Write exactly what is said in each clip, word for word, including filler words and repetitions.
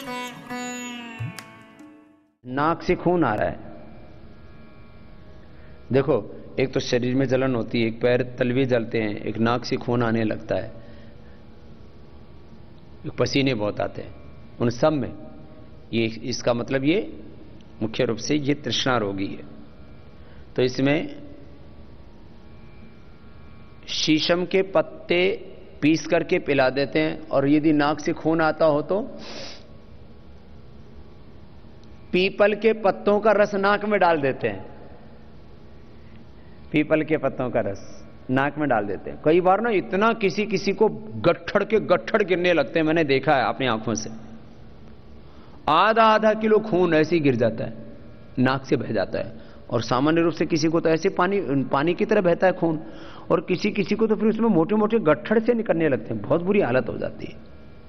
नाक से खून आ रहा है। देखो, एक तो शरीर में जलन होती है, एक पैर तलवे जलते हैं, एक नाक से खून आने लगता है, एक पसीने बहुत आते हैं। उन सब में ये, इसका मतलब ये मुख्य रूप से ये तृष्णा रोगी है। तो इसमें शीशम के पत्ते पीस करके पिला देते हैं, और यदि नाक से खून आता हो तो पीपल के पत्तों का रस नाक में डाल देते हैं। पीपल के पत्तों का रस नाक में डाल देते हैं। कई बार ना इतना किसी किसी को गट्ठड़ के गट्ठड़ गिरने लगते हैं, मैंने देखा है अपनी आंखों से। आधा आधा किलो खून ऐसे ही गिर जाता है, नाक से बह जाता है। और सामान्य रूप से किसी को तो ऐसे पानी पानी की तरह बहता है खून, और किसी किसी को तो फिर उसमें मोटे मोटे गट्ठड़ से निकलने लगते हैं। बहुत बुरी हालत हो जाती है,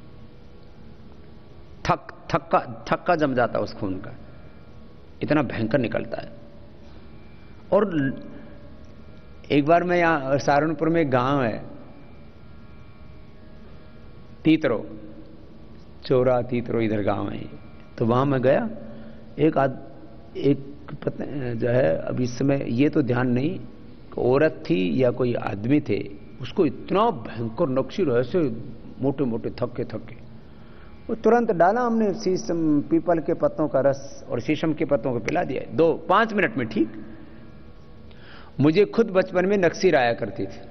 थक थक्का थक्का जम जाता है उस खून का, इतना भयंकर निकलता है। और एक बार मैं यहां सहारनपुर में एक गांव है, तीतरो, चोरा तीतरो इधर गांव है, तो वहां मैं गया। एक आद, एक जो है, अब इस समय ये तो ध्यान नहीं, औरत थी या कोई आदमी थे, उसको इतना भयंकर नक्शी ऐसे मोटे मोटे थक्के थक्के, वो तुरंत डाला हमने शीशम पीपल के पत्तों का रस और शीशम के पत्तों को पिला दिया, दो पांच मिनट में ठीक। मुझे खुद बचपन में नक्सीर आया करती थी,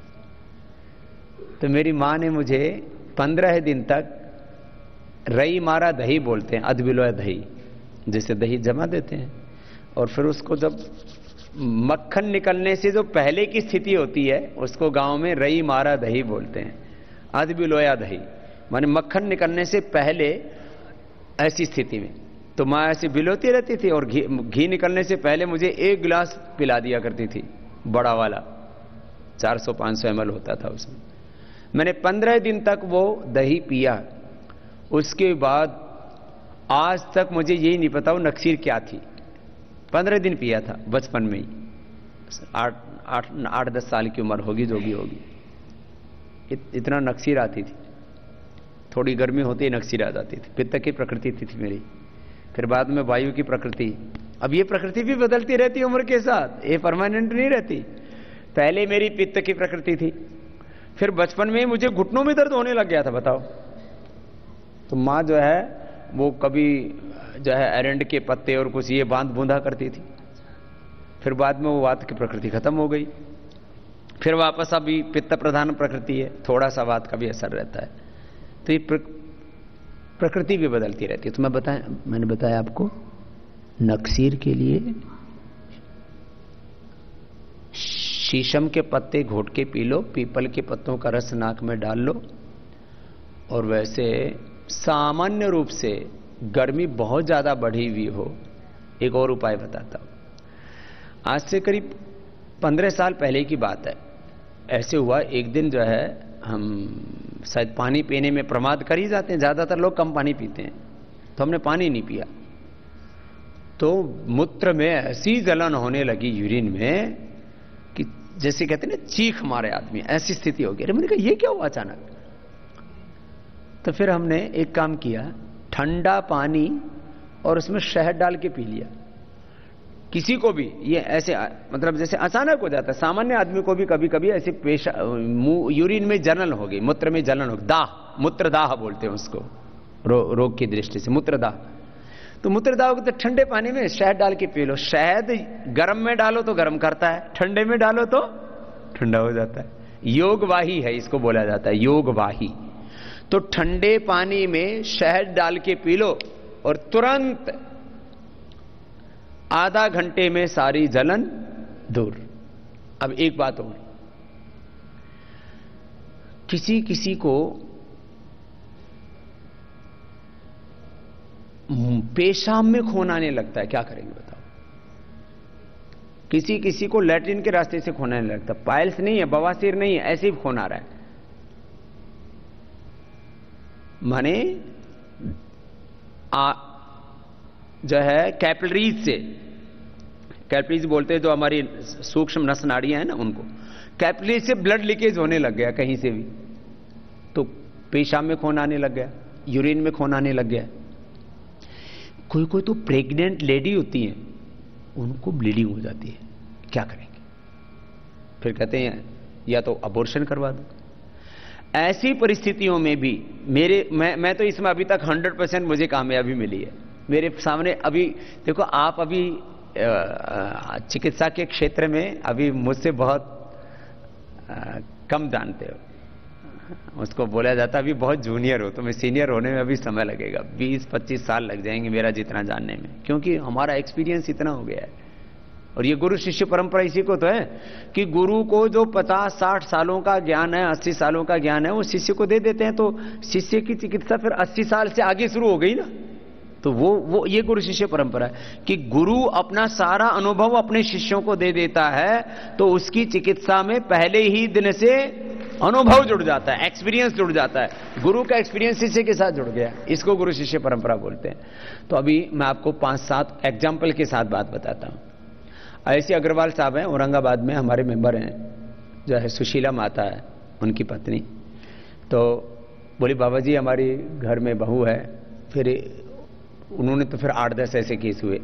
तो मेरी मां ने मुझे पंद्रह दिन तक रई मारा दही बोलते हैं, अधबिलोया दही, जैसे दही जमा देते हैं, और फिर उसको जब मक्खन निकलने से जो पहले की स्थिति होती है उसको गांव में रई मारा दही बोलते हैं, अधबिलोया दही, माने मक्खन निकलने से पहले ऐसी स्थिति में। तो मां ऐसे बिलोती रहती थी, और घी घी निकलने से पहले मुझे एक गिलास पिला दिया करती थी, बड़ा वाला, चार सौ पांच सौ एम एल होता था उसमें। मैंने पंद्रह दिन तक वो दही पिया। उसके बाद आज तक मुझे यही नहीं पता वो नक्सीर क्या थी। पंद्रह दिन पिया था बचपन में ही, आठ आठ आठ दस साल की उम्र होगी जो भी होगी, इत, इतना नक्सीर आती थी। थोड़ी गर्मी होती ही नक्सीर आ जाती थी। पित्त की प्रकृति थी, थी मेरी, फिर बाद में वायु की प्रकृति। अब ये प्रकृति भी बदलती रहती है उम्र के साथ, ये परमानेंट नहीं रहती। पहले मेरी पित्त की प्रकृति थी, फिर बचपन में ही मुझे घुटनों में दर्द होने लग गया था, बताओ। तो माँ जो है वो कभी जो है एरंड के पत्ते और कुछ ये बांध बूंदा करती थी, फिर बाद में वो वात की प्रकृति खत्म हो गई, फिर वापस अभी पित्त प्रधान प्रकृति है, थोड़ा सा वात का भी असर रहता है। तो ये प्रकृति भी बदलती रहती है। तो मैं बताया मैंने बताया आपको, नक्सीर के लिए शीशम के पत्ते घोट के पी लो, पीपल के पत्तों का रस नाक में डाल लो। और वैसे सामान्य रूप से गर्मी बहुत ज्यादा बढ़ी हुई हो, एक और उपाय बताता हूं। आज से करीब पंद्रह साल पहले की बात है। ऐसे हुआ एक दिन, जो है हम शायद पानी पीने में प्रमाद कर ही जाते हैं, ज्यादातर लोग कम पानी पीते हैं, तो हमने पानी नहीं पिया। तो मूत्र में ऐसी जलन होने लगी, यूरिन में, कि जैसे कहते हैं ना चीख मारे आदमी, ऐसी स्थिति हो गई। अरे मैंने कहा ये क्या हुआ अचानक। तो फिर हमने एक काम किया, ठंडा पानी और उसमें शहद डाल के पी लिया। किसी को भी ये ऐसे मतलब जैसे अचानक हो जाता है, सामान्य आदमी को भी कभी कभी ऐसे पेशा यूरिन में जलन हो गई, मूत्र में जलन हो गई, दाह, मूत्रदाह बोलते हैं उसको, रो, रोग की दृष्टि से मूत्रदाह। तो मूत्रदाह हो गया तो ठंडे पानी में शहद डाल के पी लो। शहद गर्म में डालो तो गर्म करता है, ठंडे में डालो तो ठंडा हो जाता है। योगवाही है, इसको बोला जाता है योगवाही। तो ठंडे पानी में शहद डाल के पी लो, और तुरंत आधा घंटे में सारी जलन दूर। अब एक बात और, किसी किसी को पेशाब में खून आने लगता है, क्या करेंगे बताओ। किसी किसी को लैट्रिन के रास्ते से खून आने लगता है, पाइल्स नहीं है, बवासीर नहीं है, ऐसे ही खून आ रहा है। माने आ, जो है कैपिलरीज से, कैपिलरीज बोलते हैं जो हमारी सूक्ष्म नस नाड़ियां हैं ना, उनको कैपिलरीज से ब्लड लीकेज होने लग गया कहीं से भी, तो पेशाब में खून आने लग गया, यूरिन में खून आने लग गया। कोई कोई तो प्रेग्नेंट लेडी होती हैं, उनको ब्लीडिंग हो जाती है, क्या करेंगे? फिर कहते हैं या तो अबॉर्शन करवा दो। ऐसी परिस्थितियों में भी मेरे मैं मैं तो इसमें अभी तक हंड्रेड परसेंट मुझे कामयाबी मिली है। मेरे सामने अभी देखो, आप अभी चिकित्सा के क्षेत्र में अभी मुझसे बहुत आ, कम जानते हो। उसको बोला जाता है अभी बहुत जूनियर हो, तो मैं सीनियर होने में अभी समय लगेगा, बीस पच्चीस साल लग जाएंगे मेरा जितना जानने में, क्योंकि हमारा एक्सपीरियंस इतना हो गया है। और ये गुरु शिष्य परंपरा इसी को तो है कि गुरु को जो पचास साठ सालों का ज्ञान है, अस्सी सालों का ज्ञान है, वो शिष्य को दे देते हैं, तो शिष्य की चिकित्सा फिर अस्सी साल से आगे शुरू हो गई ना। तो वो वो ये गुरु शिष्य परंपरा है कि गुरु अपना सारा अनुभव अपने शिष्यों को दे देता है, तो उसकी चिकित्सा में पहले ही दिन से अनुभव जुड़ जाता है, एक्सपीरियंस जुड़ जाता है। गुरु का एक्सपीरियंस शिष्य के साथ जुड़ गया, इसको गुरु शिष्य परंपरा बोलते हैं। तो अभी मैं आपको पांच सात एग्जाम्पल के साथ बात बताता हूं। ऐसे अग्रवाल साहब हैं, औरंगाबाद में हमारे मेंबर हैं, जो है सुशीला माता है उनकी पत्नी। तो बोली बाबा जी हमारी घर में बहू है, फिर उन्होंने तो फिर आठ दस ऐसे केस हुए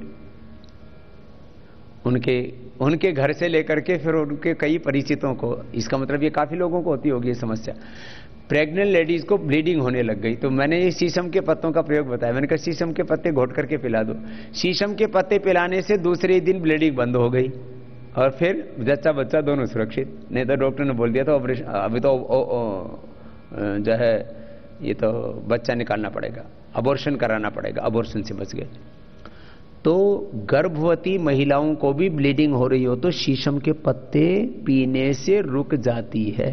उनके उनके घर से लेकर के फिर उनके कई परिचितों को। इसका मतलब ये काफी लोगों को होती होगी ये समस्या। प्रेग्नेंट लेडीज को ब्लीडिंग होने लग गई, तो मैंने ये शीशम के पत्तों का प्रयोग बताया। मैंने कहा शीशम के पत्ते घोट करके पिला दो। शीशम के पत्ते पिलाने से दूसरे दिन ब्लीडिंग बंद हो गई और फिर जच्चा बच्चा दोनों सुरक्षित। नहीं तो डॉक्टर ने बोल दिया था ऑपरेशन, अभी तो ओ, ओ, जो है ये तो बच्चा निकालना पड़ेगा, अबॉर्शन कराना पड़ेगा। अबॉर्शन से बच गए। तो गर्भवती महिलाओं को भी ब्लीडिंग हो रही हो तो शीशम के पत्ते पीने से रुक जाती है।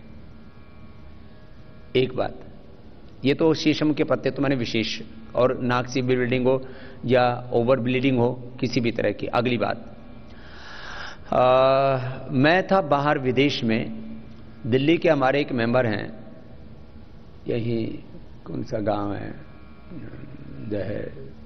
एक बात ये तो शीशम के पत्ते तो मैंने विशेष, और नाक से ब्लीडिंग हो या ओवर ब्लीडिंग हो किसी भी तरह की। अगली बात, आ, मैं था बाहर विदेश में, दिल्ली के हमारे एक मेंबर हैं, यही कौन सा गांव है जो है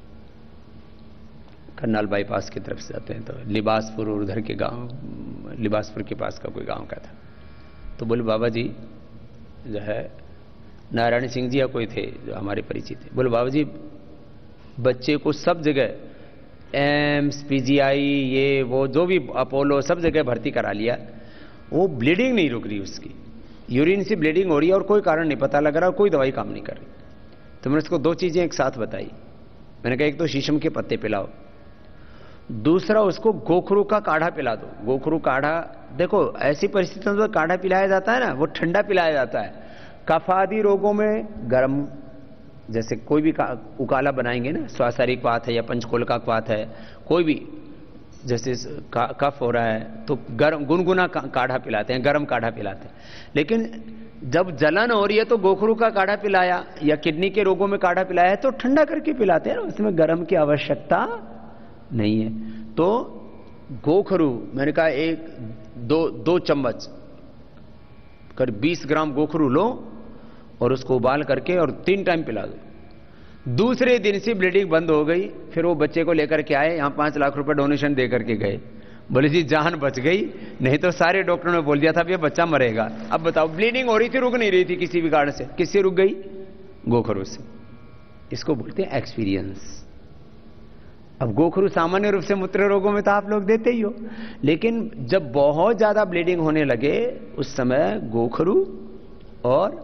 करनाल बाईपास की तरफ से जाते हैं, तो लिबासपुर और उधर के गांव, लिबासपुर के पास का कोई गांव का था। तो बोले बाबा जी जो है नारायण सिंह जी या कोई थे जो हमारे परिचित थे, बोले बाबा जी बच्चे को सब जगह एम्स पीजीआई ये वो जो भी अपोलो सब जगह भर्ती करा लिया, वो ब्लीडिंग नहीं रुक रही, उसकी यूरिन से ब्लीडिंग हो रही है और कोई कारण नहीं पता लग रहा और कोई दवाई काम नहीं कर रही। तो मैंने उसको दो चीजें एक साथ बताई। मैंने कहा एक तो शीशम के पत्ते पिलाओ, दूसरा उसको गोखरू का काढ़ा पिला दो। गोखरू काढ़ा, देखो ऐसी परिस्थितियों में काढ़ा पिलाया जाता है ना, वो ठंडा पिलाया जाता है। कफ आदि रोगों में गर्म, जैसे कोई भी उकाला बनाएंगे ना, स्वासारिक वात है या पंचकोलका वात है, कोई भी जैसे कफ हो रहा है तो गर्म गुनगुना काढ़ा पिलाते हैं, गर्म काढ़ा पिलाते हैं। लेकिन जब जलन हो रही है तो गोखरू का काढ़ा पिलाया या किडनी के रोगों में काढ़ा पिलाया तो ठंडा करके पिलाते हैं, उसमें गर्म की आवश्यकता नहीं है। तो गोखरू मैंने कहा एक दो दो चम्मच करीब बीस ग्राम गोखरू लो और उसको उबाल करके और तीन टाइम पिला दो। दूसरे दिन से ब्लीडिंग बंद हो गई। फिर वो बच्चे को लेकर के आए, यहां पांच लाख रुपए डोनेशन दे करके गए। बोले जी जान बच गई, नहीं तो सारे डॉक्टरों ने बोल दिया था ये बच्चा मरेगा। अब बताओ ब्लीडिंग हो रही थी, रुक नहीं रही थी किसी भी कारण से, किससे रुक गई? गोखरू से। इसको बोलते हैं एक्सपीरियंस। अब गोखरू सामान्य रूप से मूत्र रोगों में तो आप लोग देते ही हो, लेकिन जब बहुत ज्यादा ब्लीडिंग होने लगे उस समय गोखरू और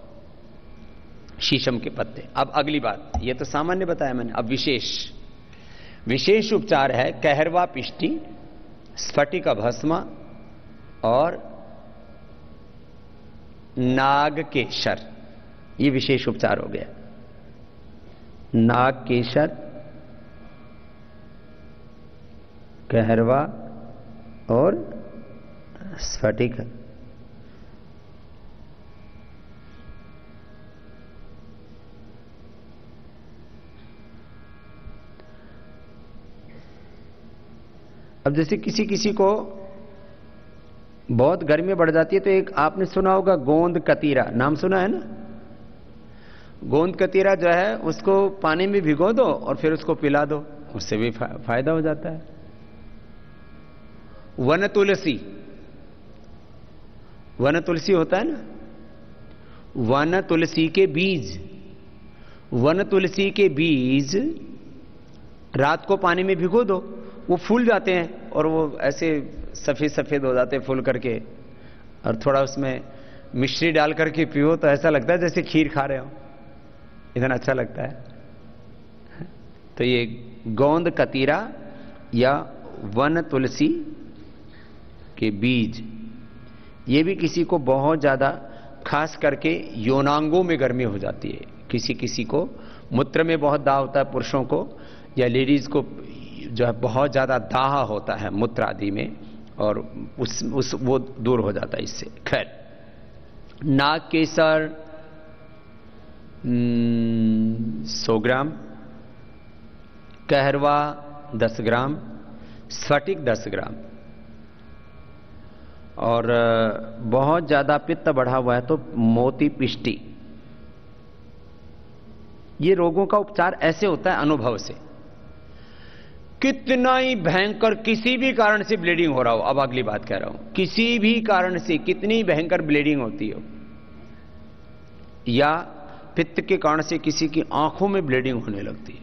शीशम के पत्ते। अब अगली बात, ये तो सामान्य बताया मैंने, अब विशेष विशेष उपचार है कहरवा पिष्टी, स्फटिक भस्म और नागकेशर। ये विशेष उपचार हो गया। नागकेशर, कहरवा और स्फटिक। अब जैसे किसी किसी को बहुत गर्मी बढ़ जाती है तो एक आपने सुना होगा गोंद कतीरा, नाम सुना है ना? गोंद कतीरा जो है उसको पानी में भिगो दो और फिर उसको पिला दो, उससे भी फायदा हो जाता है। वन तुलसी, वन तुलसी होता है ना, वन तुलसी के बीज, वन तुलसी के बीज रात को पानी में भिगो दो, वो फूल जाते हैं और वो ऐसे सफेद सफेद हो जाते हैं फूल करके, और थोड़ा उसमें मिश्री डाल करके पियो तो ऐसा लगता है जैसे खीर खा रहे हो, इतना अच्छा लगता है। तो ये गोंद कतीरा या वन तुलसी के बीज, ये भी किसी को बहुत ज्यादा, खास करके यौनांगों में गर्मी हो जाती है, किसी किसी को मूत्र में बहुत दाह होता है पुरुषों को, या लेडीज को जो है बहुत ज्यादा दाह होता है मूत्र आदि में, और उस उस वो दूर हो जाता है इससे। खैर, नाग केसर सौ ग्राम, कहरवा दस ग्राम, स्फटिक दस ग्राम, और बहुत ज्यादा पित्त बढ़ा हुआ है तो मोती पिष्टी। ये रोगों का उपचार ऐसे होता है अनुभव से। कितना ही भयंकर किसी भी कारण से ब्लीडिंग हो रहा हो, अब अगली बात कह रहा हूं, किसी भी कारण से कितनी भयंकर ब्लीडिंग होती हो, या पित्त के कारण से किसी की आंखों में ब्लीडिंग होने लगती है,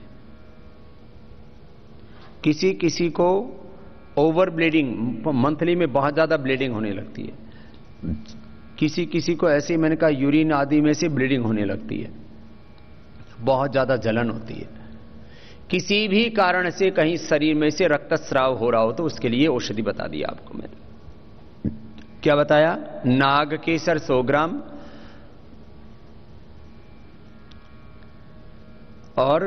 किसी किसी को ओवर ब्लीडिंग, मंथली में बहुत ज्यादा ब्लीडिंग होने लगती है, किसी किसी को ऐसे मैंने कहा यूरिन आदि में से ब्लीडिंग होने लगती है, बहुत ज्यादा जलन होती है, किसी भी कारण से कहीं शरीर में से रक्तस्राव हो रहा हो तो उसके लिए औषधि बता दी आपको मैंने। क्या बताया? नाग केसर सौ ग्राम और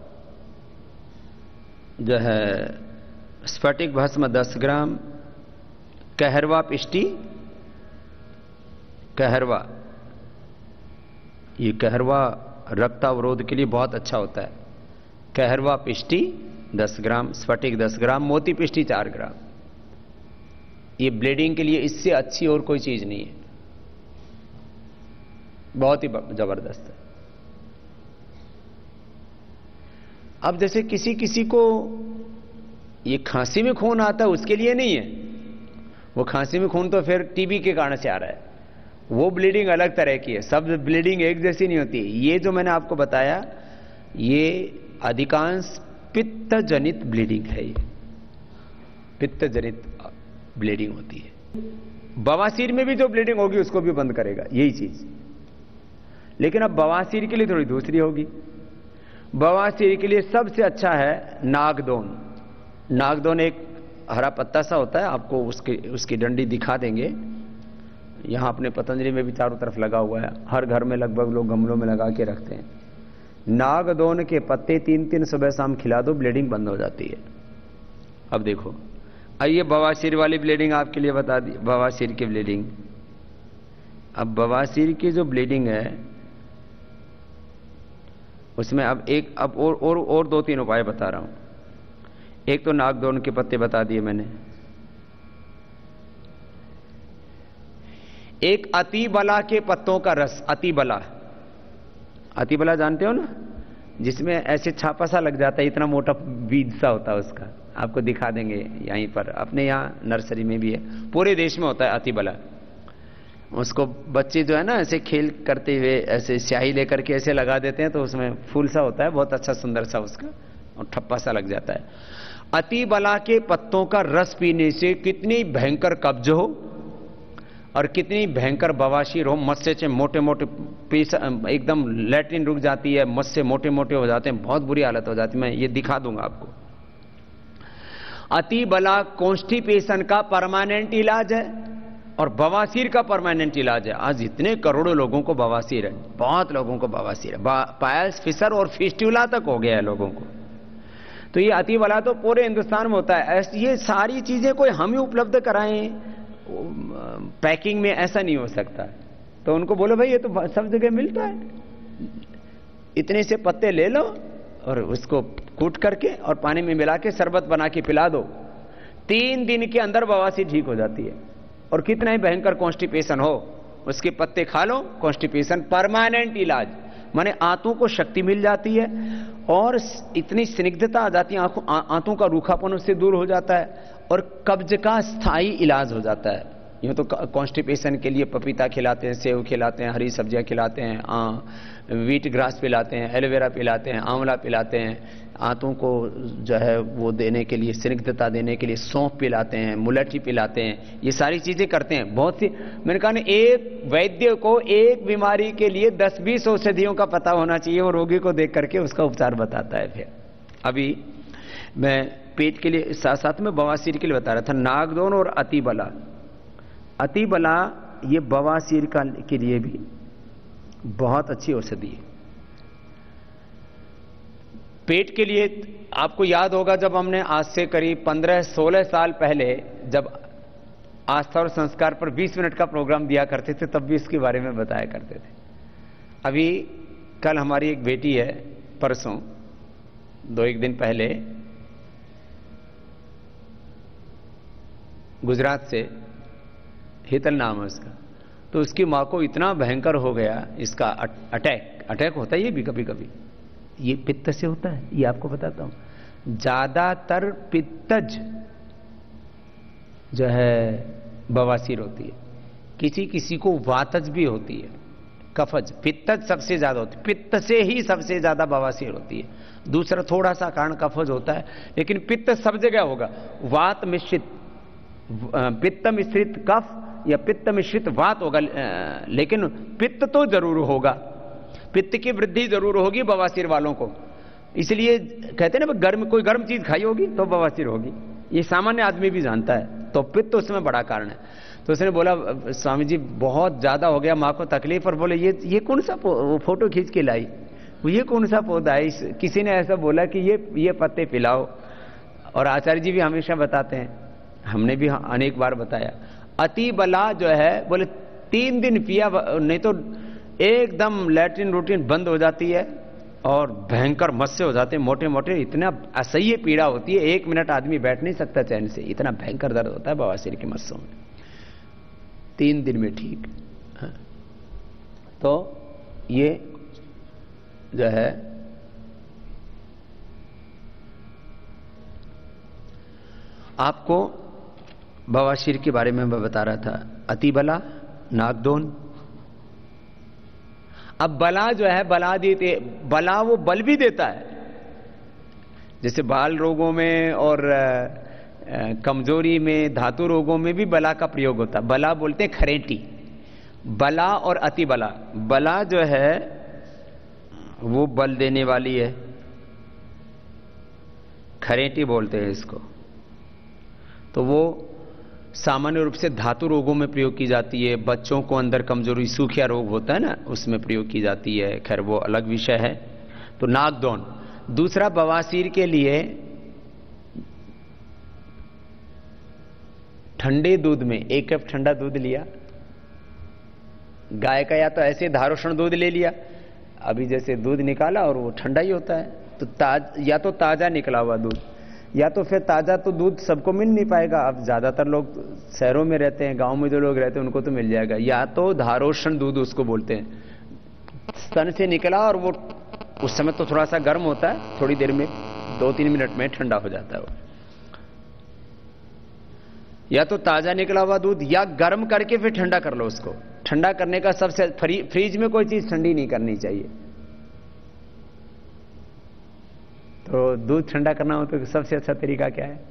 जो है स्फटिक भस्म दस ग्राम, कहरवा पिष्टी, कहरवा, ये कहरवा रक्तावरोध के लिए बहुत अच्छा होता है। कहरवा पिष्टी दस ग्राम, स्फटिक दस ग्राम, मोती पिष्टी चार ग्राम। ये ब्लीडिंग के लिए इससे अच्छी और कोई चीज नहीं है, बहुत ही जबरदस्त है। अब जैसे किसी किसी को ये खांसी में खून आता है, उसके लिए नहीं है, वो खांसी में खून तो फिर टीबी के कारण से आ रहा है, वो ब्लीडिंग अलग तरह की है, सब ब्लीडिंग एक जैसी नहीं होती। ये जो मैंने आपको बताया ये अधिकांश पित्त जनित ब्लीडिंग है, ये पित्त जनित ब्लीडिंग होती है। बवासीर में भी जो ब्लीडिंग होगी उसको भी बंद करेगा यही चीज, लेकिन अब बवासीर के लिए थोड़ी दूसरी होगी। बवासीर के लिए सबसे अच्छा है नागदोन। नागदोन एक हरा पत्ता सा होता है, आपको उसकी उसकी डंडी दिखा देंगे, यहां अपने पतंजलि में भी चारों तरफ लगा हुआ है, हर घर में लगभग लोग गमलों में लगा के रखते हैं। नागदोन के पत्ते तीन तीन सुबह शाम खिला दो, ब्लीडिंग बंद हो जाती है। अब देखो, आइए बवासीर वाली ब्लीडिंग आपके लिए बता दी, बवासीर की ब्लीडिंग। अब बवासीर की जो ब्लीडिंग है उसमें अब एक अब और और और दो तीन उपाय बता रहा हूं। एक तो नागदोन के पत्ते बता दिए मैंने, एक अतिबला के पत्तों का रस, अतिबला, अतिबला जानते हो ना, जिसमें ऐसे छापा सा लग जाता है, इतना मोटा बीज सा होता है उसका, आपको दिखा देंगे यहीं पर, अपने यहाँ नर्सरी में भी है, पूरे देश में होता है अतिबला। उसको बच्चे जो है ना ऐसे खेल करते हुए ऐसे स्याही लेकर के ऐसे लगा देते हैं तो उसमें फूल सा होता है, बहुत अच्छा सुंदर सा उसका, और ठप्पा सा लग जाता है। अतिबला के पत्तों का रस पीने से कितनी भयंकर कब्ज हो और कितनी भयंकर बवासीर हो, मस्से से मोटे मोटे पीस, एकदम लैट्रिन रुक जाती है, मस्से मोटे मोटे हो जाते हैं, बहुत बुरी हालत हो जाती है, मैं ये दिखा दूंगा आपको। अतिबला कॉन्स्टिपेशन का परमानेंट इलाज है और बवासीर का परमानेंट इलाज है। आज इतने करोड़ों लोगों को बवासीर है, बहुत लोगों को बवासीर है, पायल्स, फिशर और फिस्टुला तक हो गया है लोगों को। तो ये अतिबला तो पूरे हिंदुस्तान में होता है। ये सारी चीजें कोई हम ही उपलब्ध कराएं पैकिंग में, ऐसा नहीं हो सकता। तो उनको बोलो भाई ये तो सब जगह मिलता है, इतने से पत्ते ले लो और उसको कूट करके और पानी में मिला के शरबत बना के पिला दो, तीन दिन के अंदर बवासीर ठीक हो जाती है। और कितना ही भयंकर कॉन्स्टिपेशन हो उसके पत्ते खा लो, कॉन्स्टिपेशन परमानेंट इलाज, माने आंतों को शक्ति मिल जाती है और इतनी स्निग्धता आ जाती है, आंतों का रूखापन उससे दूर हो जाता है और कब्ज का स्थायी इलाज हो जाता है। यूँ तो कॉन्स्टिपेशन के लिए पपीता खिलाते हैं, सेव खिलाते हैं, हरी सब्जियां खिलाते हैं, आ, वीट ग्रास पिलाते हैं, एलोवेरा पिलाते हैं, आंवला पिलाते हैं, आंतों को जो है वो देने के लिए, स्निग्धता देने के लिए सौंफ पिलाते हैं, मुलठी पिलाते हैं, ये सारी चीजें करते हैं बहुत सी। मैंने कहा ना, एक वैद्य को एक बीमारी के लिए दस बीस औषधियों का पता होना चाहिए, वो रोगी को देख करके उसका उपचार बताता है। फिर अभी मैं पेट के लिए साथ साथ में बवासीर के लिए बता रहा था, नागदौन और अतिबला। अतिबला ये बवासीर का के लिए भी बहुत अच्छी औषधि है। पेट के लिए आपको याद होगा, जब हमने आज से करीब पंद्रह सोलह साल पहले जब आस्था और संस्कार पर बीस मिनट का प्रोग्राम दिया करते थे, तब भी इसके बारे में बताया करते थे। अभी कल हमारी एक बेटी है, परसों दो एक दिन पहले गुजरात से, हितल नाम है उसका, तो उसकी मां को इतना भयंकर हो गया इसका अटैक। अटैक होता है ये भी कभी कभी, ये पित्त से होता है, ये आपको बताता हूं। ज्यादातर पित्तज जो है बवासीर होती है, किसी किसी को वातज भी होती है, कफज। पित्तज सबसे ज्यादा होती है, पित्त से ही सबसे ज्यादा बवासीर होती है। दूसरा थोड़ा सा कारण कफज होता है, लेकिन पित्त सब जगह होगा। वात मिश्रित पित्त मिश्रित कफ या पित्त मिश्रित वात होगा, लेकिन पित्त तो जरूर होगा, पित्त की वृद्धि जरूर होगी बवासीर वालों को। इसलिए कहते हैं ना, गर्म कोई गर्म चीज खाई होगी तो बवासीर होगी, ये सामान्य आदमी भी जानता है। तो पित्त तो उसमें बड़ा कारण है। तो उसने बोला, स्वामी जी बहुत ज्यादा हो गया माँ को तकलीफ। और बोले ये ये कौन सा फोटो खींच के लाई, ये कौन सा पौधा है? किसी ने ऐसा बोला कि ये ये पत्ते पिलाओ। और आचार्य जी भी हमेशा बताते हैं, हमने भी अनेक बार बताया, अति बला जो है, बोले तीन दिन पिया नहीं तो एकदम लैट्रिन रूटीन बंद हो जाती है और भयंकर मस्से हो जाते हैं, मोटे मोटे, इतना असह्य पीड़ा होती है, एक मिनट आदमी बैठ नहीं सकता चैन से, इतना भयंकर दर्द होता है बवासीर के मस्सों में। तीन दिन में ठीक। हाँ। तो ये जो है आपको बवासीर के बारे में मैं बता रहा था। अतिबला, नागदौन। अब बला जो है, बला देते, बला वो बल भी देता है, जैसे बाल रोगों में और कमजोरी में, धातु रोगों में भी बला का प्रयोग होता है। बला बोलते हैं खरेटी। बला और अतिबला, बला जो है वो बल देने वाली है, खरेटी बोलते हैं इसको। तो वो सामान्य रूप से धातु रोगों में प्रयोग की जाती है, बच्चों को अंदर कमजोरी, सूखिया रोग होता है ना, उसमें प्रयोग की जाती है, खैर वो अलग विषय है। तो नागदौन। दूसरा बवासीर के लिए ठंडे दूध में एक कप ठंडा दूध लिया, गाय का, या तो ऐसे धारोषण दूध ले लिया, अभी जैसे दूध निकाला और वो ठंडा ही होता है, तो ताज या तो ताजा निकला हुआ दूध, या तो फिर ताजा तो दूध सबको मिल नहीं पाएगा। अब ज्यादातर लोग शहरों में रहते हैं, गांव में जो लोग रहते हैं उनको तो मिल जाएगा। या तो धारोषण दूध उसको बोलते हैं, स्तन से निकला और वो उस समय तो थोड़ा सा गर्म होता है, थोड़ी देर में, दो तीन मिनट में ठंडा हो जाता है वो। या तो ताजा निकला हुआ दूध, या गर्म करके फिर ठंडा कर लो उसको। ठंडा करने का सबसे, फ्रीज में कोई चीज ठंडी नहीं करनी चाहिए। तो दूध ठंडा करना हो तो सबसे अच्छा तरीका क्या है?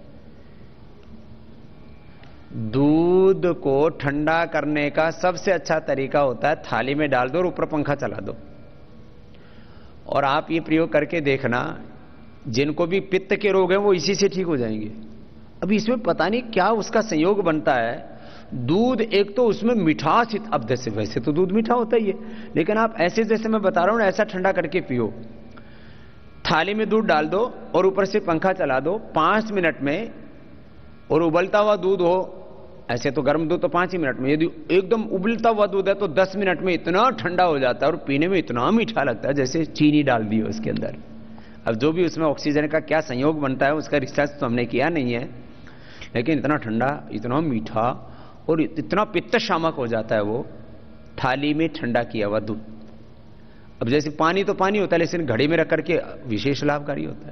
दूध को ठंडा करने का सबसे अच्छा तरीका होता है थाली में डाल दो और ऊपर पंखा चला दो। और आप ये प्रयोग करके देखना, जिनको भी पित्त के रोग हैं वो इसी से ठीक हो जाएंगे। अभी इसमें पता नहीं क्या उसका संयोग बनता है। दूध एक तो उसमें मिठास, अब जैसे वैसे तो दूध मीठा होता ही है, लेकिन आप ऐसे जैसे मैं बता रहा हूं ना, ऐसा ठंडा करके पियो। थाली में दूध डाल दो और ऊपर से पंखा चला दो पांच मिनट में, और उबलता हुआ दूध हो, ऐसे तो गर्म दूध तो पांच ही मिनट में, यदि एकदम उबलता हुआ दूध है तो दस मिनट में इतना ठंडा हो जाता है और पीने में इतना मीठा लगता है जैसे चीनी डाल दी हो उसके अंदर। अब जो भी उसमें ऑक्सीजन का क्या संयोग बनता है उसका रिसर्च तो हमने किया नहीं है, लेकिन इतना ठंडा, इतना मीठा और इतना पित्त शामक हो जाता है वो थाली में ठंडा किया हुआ दूध। अब जैसे पानी तो पानी होता है, लेकिन घड़े में रख करके विशेष लाभकारी होता है,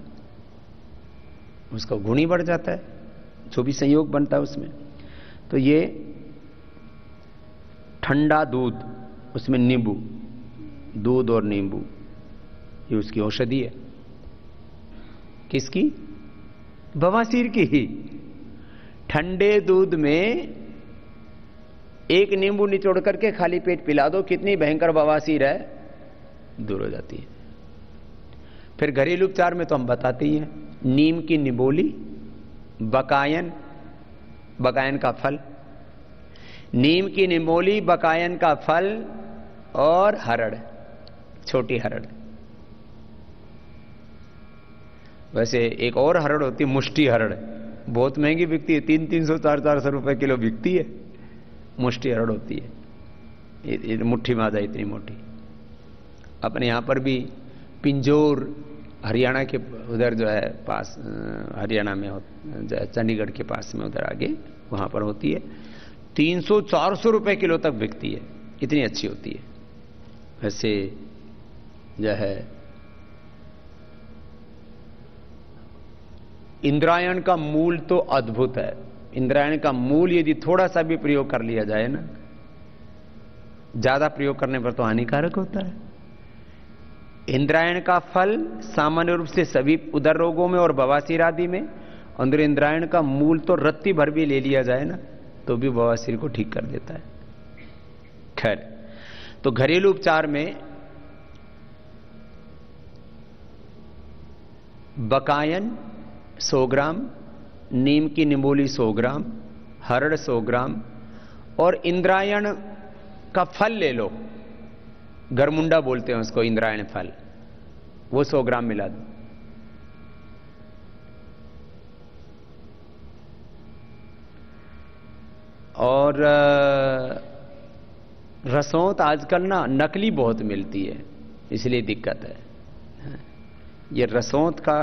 उसका गुण ही बढ़ जाता है जो भी संयोग बनता है उसमें। तो ये ठंडा दूध, उसमें नींबू, दूध और नींबू, ये उसकी औषधि है। किसकी? बवासीर की ही। ठंडे दूध में एक नींबू निचोड़ करके खाली पेट पिला दो, कितनी भयंकर बवासीर है, दूर हो जाती है। फिर घरेलू उपचार में तो हम बताते ही हैं, नीम की निबोली, बकायन, बकायन का फल, नीम की निबोली, बकायन का फल और हरड़, छोटी हरड़। वैसे एक और हरड़ होती है, मुष्टि हरड़, बहुत महंगी बिकती है, तीन तीन सौ चार चार सौ रुपए किलो बिकती है। मुष्टि हरड़ होती है, ये, ये मुट्ठी में आ जाए इतनी मोटी। अपने यहां पर भी पिंजौर, हरियाणा के उधर जो है पास, हरियाणा में हो, जो है चंडीगढ़ के पास में उधर आगे, वहां पर होती है, तीन सौ चार सौ रुपए किलो तक बिकती है, इतनी अच्छी होती है। वैसे जो है इंद्रायण का मूल तो अद्भुत है। इंद्रायण का मूल यदि थोड़ा सा भी प्रयोग कर लिया जाए ना, ज्यादा प्रयोग करने पर तो हानिकारक होता है। इंद्रायण का फल सामान्य रूप से सभी उदर रोगों में और बवासीर आदि में, और इंद्रायण का मूल तो रत्ती भर भी ले लिया जाए ना तो भी बवासीर को ठीक कर देता है। खैर, तो घरेलू उपचार में बकायन सौ ग्राम, नीम की निबोली सौ ग्राम, हरड़ सौ ग्राम और इंद्रायण का फल ले लो, गरमुंडा बोलते हैं उसको, इंद्रायण फल, वो सौ ग्राम मिला दो। और रसौंत आजकल ना नकली बहुत मिलती है, इसलिए दिक्कत है। ये रसौंत का,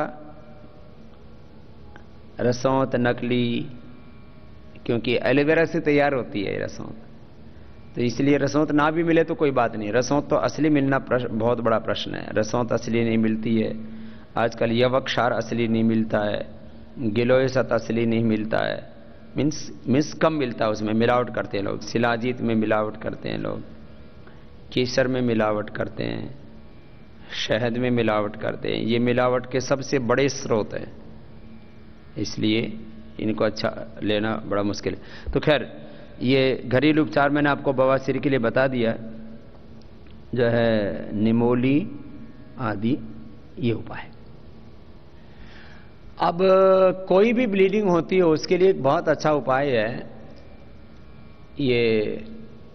रसौंत नकली, क्योंकि एलोवेरा से तैयार होती है रसौंत, तो इसलिए रसौंत ना भी मिले तो कोई बात नहीं। रसौंत तो असली मिलना बहुत बड़ा प्रश्न है। रसौंत असली नहीं मिलती है आजकल, यवक्षार असली नहीं मिलता है, गिलोयसत असली नहीं मिलता है, मीन्स मिस कम मिलता है, उसमें मिलावट करते हैं लोग, शिलाजीत में मिलावट करते हैं लोग, केसर में मिलावट करते हैं, शहद में मिलावट करते हैं। ये मिलावट के सबसे बड़े स्रोत हैं, इसलिए इनको अच्छा लेना बड़ा मुश्किल है। तो खैर, ये घरेलू उपचार मैंने आपको बवासीर के लिए बता दिया, जो है निमोली आदि ये उपाय। अब कोई भी ब्लीडिंग होती है उसके लिए एक बहुत अच्छा उपाय है, ये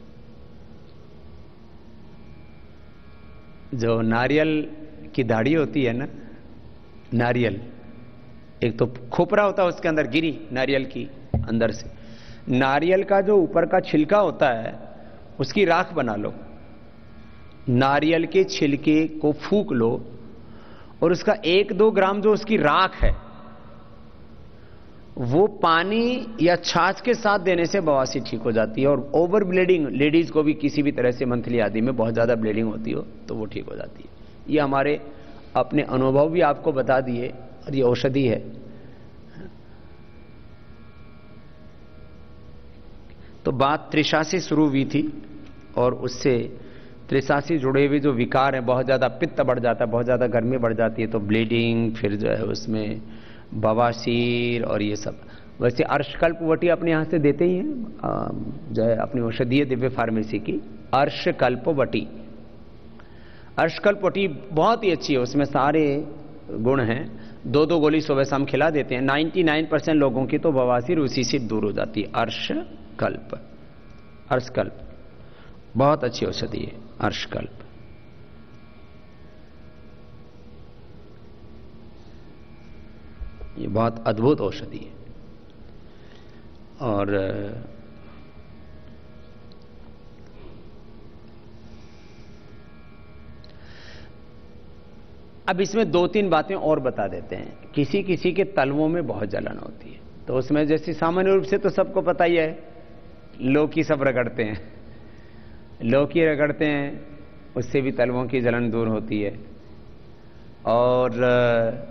जो नारियल की दाढ़ी होती है ना, नारियल, एक तो खोपरा होता है उसके अंदर गिरी नारियल की अंदर से, नारियल का जो ऊपर का छिलका होता है उसकी राख बना लो, नारियल के छिलके को फूंक लो और उसका एक दो ग्राम जो उसकी राख है वो पानी या छाछ के साथ देने से बवासीर ठीक हो जाती है। और ओवर ब्लीडिंग, लेडीज को भी किसी भी तरह से मंथली आदि में बहुत ज्यादा ब्लीडिंग होती हो तो वो ठीक हो जाती है। ये हमारे अपने अनुभव भी आपको बता दिए और ये औषधि है। तो बात त्रिषा से शुरू हुई थी और उससे त्रिषा से जुड़े हुए जो विकार हैं, बहुत ज्यादा पित्त बढ़ जाता है, बहुत ज्यादा गर्मी बढ़ जाती है तो ब्लीडिंग, फिर जो है उसमें बवासीर और ये सब। वैसे अर्शकल्पवटी अपने यहां से देते ही हैं, जो है अपनी औषधीय दिव्य फार्मेसी की अर्शकल्पवटी। अर्शकल्पवटी बहुत ही अच्छी है, उसमें सारे गुण हैं। दो दो गोली सुबह शाम खिला देते हैं, निन्यानवे परसेंट लोगों की तो बवासीर उसी से दूर हो जाती है। अर्शकल्प, अर्शकल्प बहुत अच्छी औषधि है अर्शकल्प। ये बहुत अद्भुत औषधि है। और अब इसमें दो तीन बातें और बता देते हैं। किसी किसी के तलवों में बहुत जलन होती है, तो उसमें जैसे सामान्य रूप से तो सबको पता ही है, लौकी सब रगड़ते हैं, लौकी रगड़ते हैं उससे भी तलवों की जलन दूर होती है। और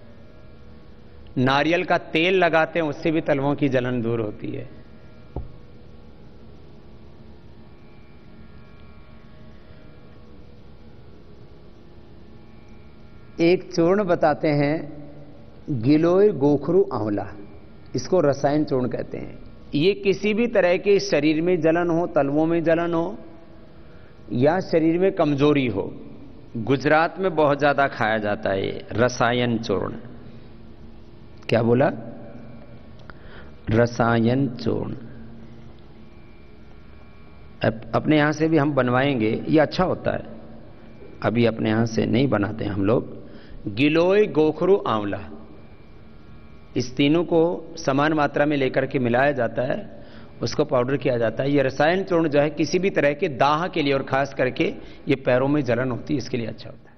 नारियल का तेल लगाते हैं उससे भी तलवों की जलन दूर होती है। एक चूर्ण बताते हैं गिलोय गोखरू आंवला, इसको रसायन चूर्ण कहते हैं। ये किसी भी तरह के शरीर में जलन हो, तलवों में जलन हो या शरीर में कमजोरी हो, गुजरात में बहुत ज्यादा खाया जाता है ये रसायन चूर्ण। क्या बोला? रसायन चूर्ण। अपने यहां से भी हम बनवाएंगे, ये अच्छा होता है। अभी अपने यहां से नहीं बनाते हम लोग। गिलोय गोखरू आंवला, इस तीनों को समान मात्रा में लेकर के मिलाया जाता है, उसको पाउडर किया जाता है। ये रसायन चूर्ण जो है किसी भी तरह के दाह के लिए और खास करके ये पैरों में जलन होती है इसके लिए अच्छा होता है।